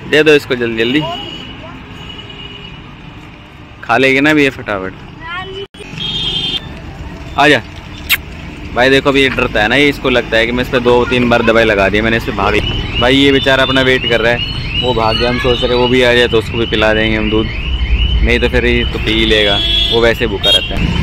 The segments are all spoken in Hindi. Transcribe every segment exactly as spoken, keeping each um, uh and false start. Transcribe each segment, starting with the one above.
दे दो इसको जल्दी जल्दी, खा लेगी ना भी ये फटाफट। आजा भाई। देखो अभी ये डरता है ना, ये इसको लगता है कि मैं इस पर दो तीन बार दवाई लगा दी मैंने, इस पर भागी। भाई ये बेचारा अपना वेट कर रहा है, वो भाग गया। हम सोच रहे वो भी आ जाए तो उसको भी पिला देंगे हम दूध, नहीं तो फिर ये तो पी ही लेगा, वो वैसे भूखा रहता है।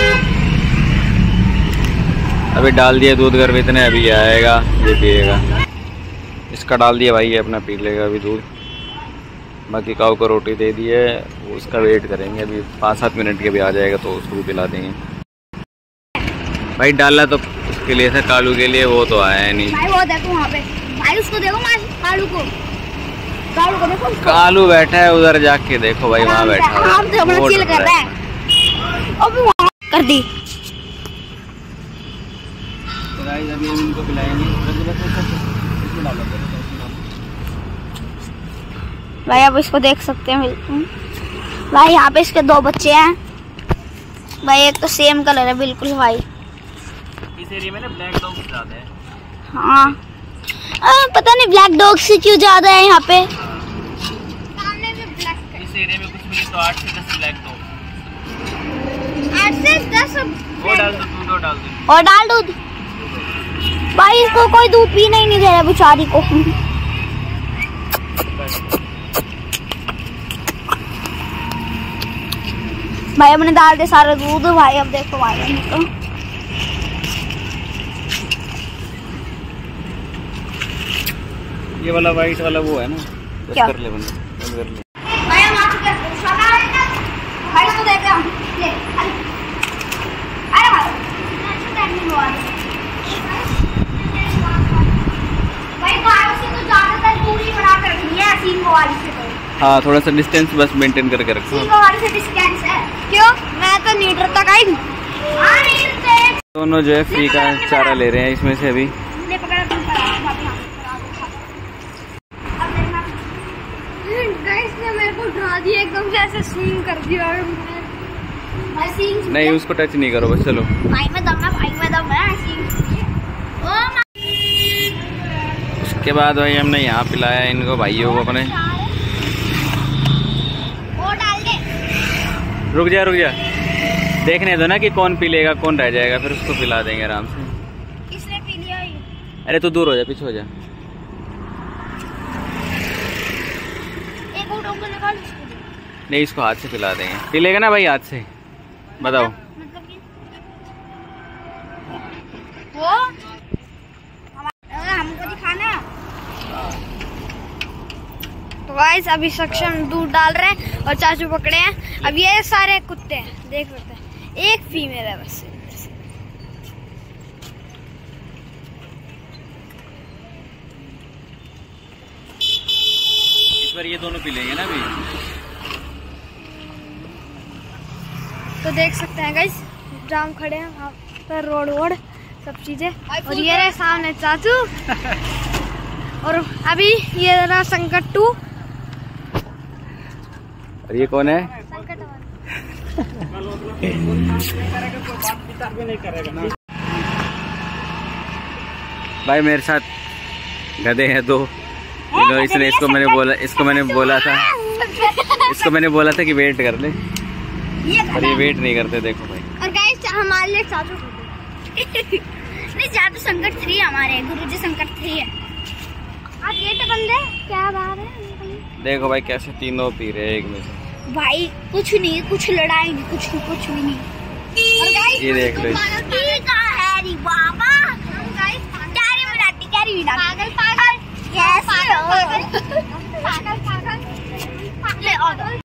अभी डाल दिया दूध घर में इतने, अभी आएगा ये पिएगा। इसका डाल दिया भाई, ये अपना पी लेगा अभी दूध। बाकी काऊ को रोटी दे दी है, उसका वेट करेंगे, अभी पाँच सात मिनट के भी आ जाएगा तो उसको भी पिला देंगे। भाई डाला तो उसके लिए था, कालू के लिए, वो तो आया नहीं भाई। वो देखो वहाँ पे भाई, उसको देखो कालू को, कालू को देखो। कालू बैठा है उधर, जाके देखो भाई वहाँ बैठा है, आराम से अपना चिल कर रहा है। अभी वहाँ कर दी तो गाइस अभी हम इनको पिलाएंगे। भाई आप इसको देख सकते हैं बिल्कुल भाई, यहाँ पे इसके दो बच्चे हैं भाई, एक तो सेम कलर है बिल्कुल भाई। इस एरिया में ना ब्लैक डॉग ज्यादा है। हाँ आ, पता नहीं ब्लैक डॉग से क्यों ज्यादा है यहाँ पे। सामने भी ब्लैक, इस एरिया में कुछ मिले तो आठ से दस ब्लैक डॉग, आठ से दस। वो डाल दो दूध, और डाल दो और डाल दूध भाई। इसको कोई दूध पीना ही नहीं दे रहा बेचारी को। भाई हमने डाल दे सारा दूध भाई। अब देखो भाई तो ये वाला वाइट वाला वो है ना, क्या कर ले बंद कर ले। भाई हम आ चुके हैं, भाई इसको देख हम ले। अरे भाई अच्छा टाइमिंग हुआ भाई, बाहर से तो ज्यादातर दूरी बना कर रखनी है सींग वाली से। तो हाँ थोड़ा सा डिस्टेंस बस मेंटेन करके रखो। सींग वाली से डिस्टेंस है क्यों, मैं तो नहीं डरता गाइस। हां नहीं डरते। दोनों जो है फ्री का चारा ले रहे हैं इसमें से अभी। ले पकड़ा तुम गाइस ने मेरे को उठा दिया एकदम से, ऐसे स्विंग कर दिया भाई। सींग नहीं उसको टच नहीं करो बस, चलो भाई में दम है, भाई में दम है। सींग ओ उसके बाद भाई हमने यहाँ पिलाया इनको भाइयों को अपने। वो डाल दे। रुक जा रुक जा, देखने दो ना कि कौन पी लेगा कौन रह जाएगा, फिर उसको पिला देंगे आराम से। किसने पी लिया ये? अरे तू दूर हो जा, पीछे हो जा। एक और डोंगल निकाल इसको। नहीं इसको हाथ से पिला देंगे, पी लेगा ना भाई हाथ से, बताओ। मतलब कि वो हमको दिखाना। तो गाइस अभी सक्षम दूध डाल रहे हैं और चाचू पकड़े हैं। अब ये सारे कुत्ते हैं, देख सकते हैं, एक फीमेल है बस। इस बार ये दोनों पी लेंगे ना अभी। तो देख सकते हैं गाइस, जाम खड़े हैं वहाँ पर, रोड वोड सब चीजें। और ये रहे सामने चाचू और अभी ये रहा संकट टू। और ये कौन है? संकट भाई मेरे साथ गधे हैं दो, इन्होंने इसने इसको मैंने बोला इसको मैंने बोला था इसको मैंने बोला था कि वेट कर ले, और ये वेट नहीं करते। देखो भाई, और गाइस हमारे लिए चाचू नहीं, चाचू संकट थ्री हमारे गुरुजी संकट थ्री है। आज गेट बंद है, क्या बात है। देखो भाई कैसे तीनों पी रहे हैं एक में से। भाई कुछ नहीं, कुछ लड़ाएंगे, कुछ कुछ भी नहीं। और गाइस ये देख लो, हैरी बाबा कैरी मिनाटी कैरी मिनाटी पागल पागल कैसे हो पागल पागल ले।